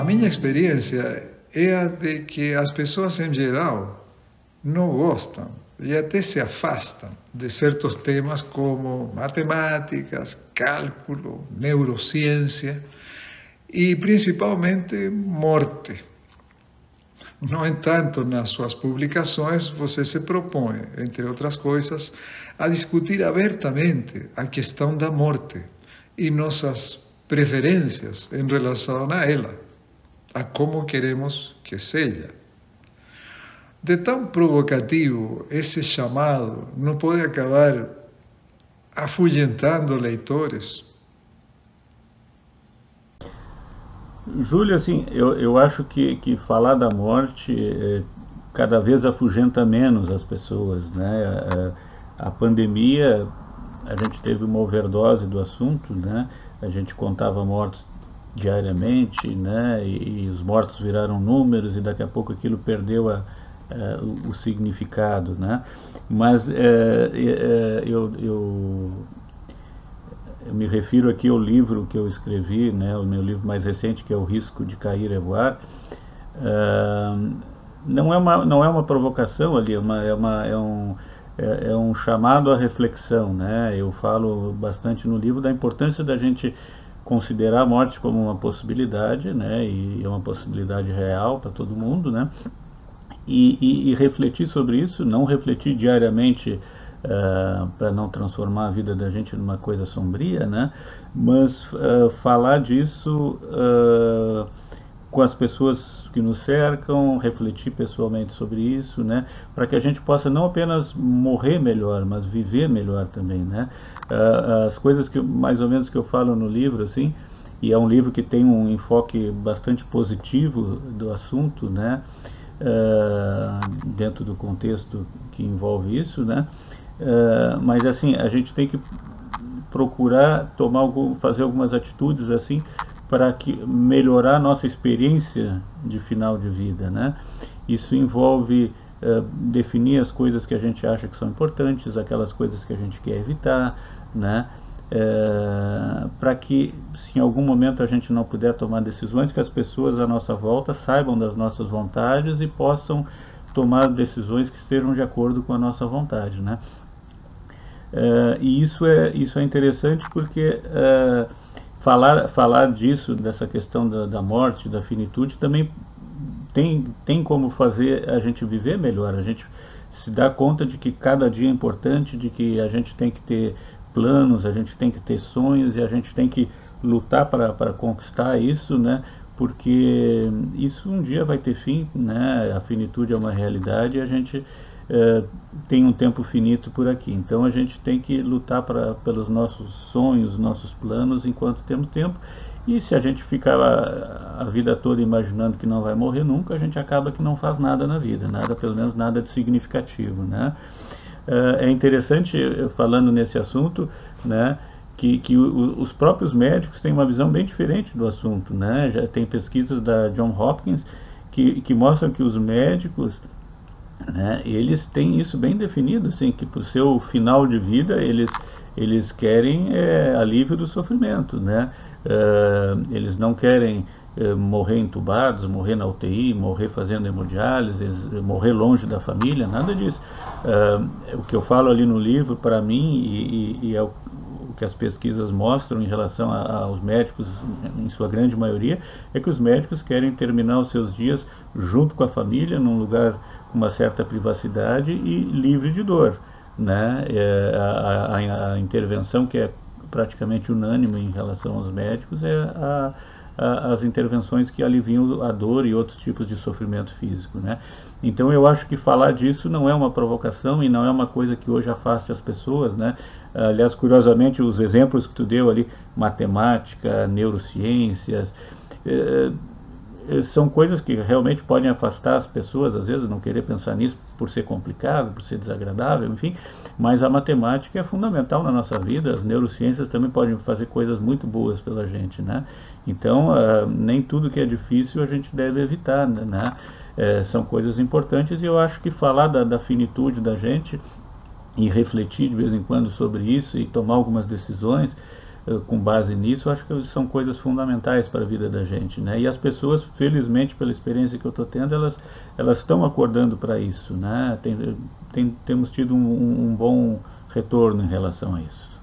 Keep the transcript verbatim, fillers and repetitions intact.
minha experiência é a de que as pessoas em geral não gostam e até se afastam de certos temas como matemáticas, cálculo, neurociência e principalmente morte. No entanto, nas suas publicações, você se propõe, entre outras coisas, a discutir abertamente a questão da morte e nossas preferências em relação a ela, a como queremos que seja. De tão provocativo, esse chamado não pode acabar afugentando leitores? Júlio, assim, eu, eu acho que, que falar da morte é, cada vez afugenta menos as pessoas, né? A, a pandemia, a gente teve uma overdose do assunto, né? A gente contava mortos diariamente, né? E, e os mortos viraram números e daqui a pouco aquilo perdeu a, a, o, o significado, né? Mas é, é, eu, eu Eu me refiro aqui ao livro que eu escrevi, né, o meu livro mais recente, que é O Risco de Cair e Voar. Uh, não, é uma, não é uma provocação ali, é, uma, é, uma, é, um, é, é um chamado à reflexão, né? Eu falo bastante no livro da importância da gente considerar a morte como uma possibilidade, né, e é uma possibilidade real para todo mundo, né? E, e, e refletir sobre isso, não refletir diariamente Uh, para não transformar a vida da gente numa coisa sombria, né? Mas uh, falar disso uh, com as pessoas que nos cercam, refletir pessoalmente sobre isso, né? Para que a gente possa não apenas morrer melhor, mas viver melhor também, né? Uh, as coisas que mais ou menos que eu falo no livro, assim, e é um livro que tem um enfoque bastante positivo do assunto, né? Uh, dentro do contexto que envolve isso, né? Uh, mas assim, a gente tem que procurar tomar algum, fazer algumas atitudes assim para que melhorar a nossa experiência de final de vida, né? Isso envolve uh, definir as coisas que a gente acha que são importantes, aquelas coisas que a gente quer evitar, né? Uh, para que, se em algum momento a gente não puder tomar decisões, que as pessoas à nossa volta saibam das nossas vontades e possam tomar decisões que estejam de acordo com a nossa vontade, né? Uh, e isso é, isso é interessante porque uh, falar, falar disso, dessa questão da, da morte, da finitude, também tem, tem como fazer a gente viver melhor, a gente se dá conta de que cada dia é importante, de que a gente tem que ter planos, a gente tem que ter sonhos e a gente tem que lutar para, para conquistar isso, né? Porque isso um dia vai ter fim, né? A finitude é uma realidade e a gente Uh, tem um tempo finito por aqui, então a gente tem que lutar pra, pelos nossos sonhos, nossos planos enquanto temos tempo, e se a gente ficar a, a vida toda imaginando que não vai morrer nunca, a gente acaba que não faz nada na vida, nada, pelo menos nada de significativo, né? Uh, é interessante, falando nesse assunto, né, que, que o, os próprios médicos têm uma visão bem diferente do assunto, né? Já tem pesquisas da Johns Hopkins que, que mostram que os médicos, né, eles têm isso bem definido, assim, que para o seu final de vida eles, eles querem é, alívio do sofrimento, né? Uh, eles não querem uh, morrer entubados, morrer na U T I, morrer fazendo hemodiálise, morrer longe da família, nada disso. Uh, o que eu falo ali no livro, para mim, e, e, e é o, o que as pesquisas mostram em relação a, aos médicos, em sua grande maioria, é que os médicos querem terminar os seus dias junto com a família, num lugar com uma certa privacidade e livre de dor, né? É, a, a, a intervenção que é praticamente unânime em relação aos médicos é a, a, as intervenções que aliviam a dor e outros tipos de sofrimento físico, né? Então eu acho que falar disso não é uma provocação e não é uma coisa que hoje afaste as pessoas, né? Aliás, curiosamente, os exemplos que tu deu ali, matemática, neurociências, é, são coisas que realmente podem afastar as pessoas, às vezes não querer pensar nisso por ser complicado, por ser desagradável, enfim, mas a matemática é fundamental na nossa vida, as neurociências também podem fazer coisas muito boas pela gente, né? Então, uh, nem tudo que é difícil a gente deve evitar, né? É, são coisas importantes e eu acho que falar da, da finitude da gente e refletir de vez em quando sobre isso e tomar algumas decisões, com base nisso, acho que são coisas fundamentais para a vida da gente, né? E as pessoas, felizmente, pela experiência que eu estou tendo, elas elas estão acordando para isso, né? Tem, tem, temos tido um, um bom retorno em relação a isso.